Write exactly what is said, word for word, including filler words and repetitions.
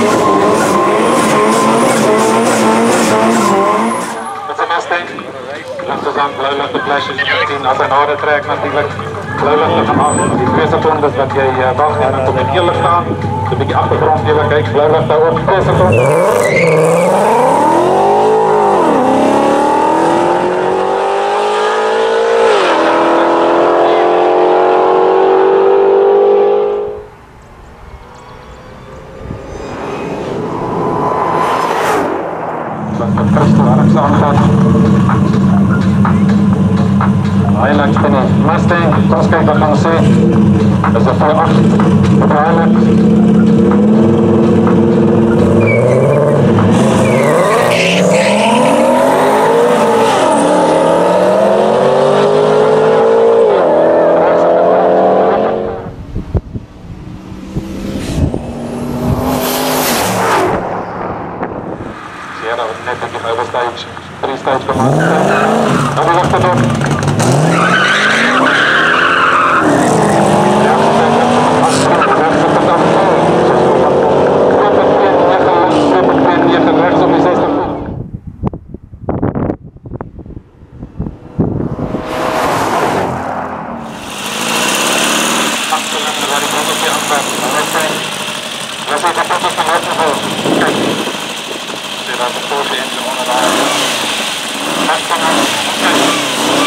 Met zijn Mustang. Langzaam blauwlicht de flesjes zien als een harde trek natuurlijk. Blauwlichten gaan af. Die twee seconden dat jij uh, wacht en dan kom je eerlijk staan. Een beetje achtergrond hier, kijk, blauwlicht daar op. twee seconden. Hilux van de Mustang, kijk wat gaan we zien. Dat is een vier acht op de Hilux. Zie je dat we net een beetje overstage, drie stage gemaakt hebben. Dan weer achterop. Kijk,